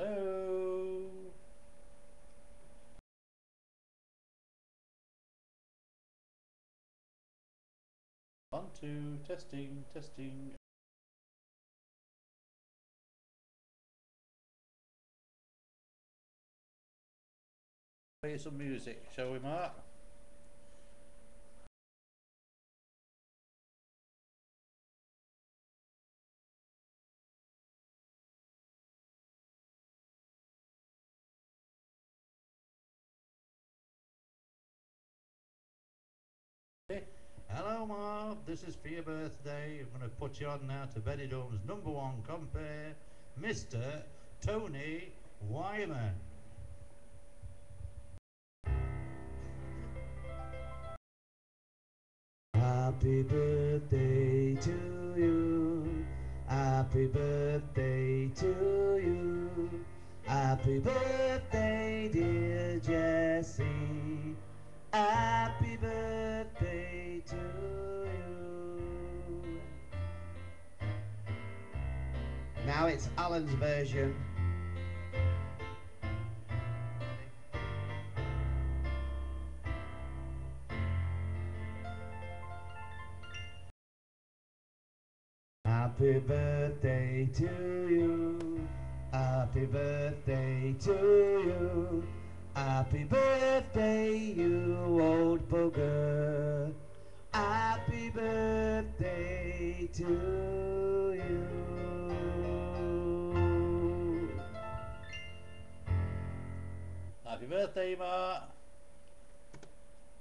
Hello. 1, 2, testing, testing. Play some music, shall we, Mark? Hello, Mark. This is for your birthday. I'm going to put you on now to Benidorm's #1 compere, Mr. Tony Wyman. Happy birthday to you. Happy birthday to you. Happy birthday, dear Jessie. Happy birthday to you. Now it's Alan's version. Happy birthday to you. Happy birthday to you. Happy birthday, you old bugger. Happy birthday to you. Happy birthday, Mark.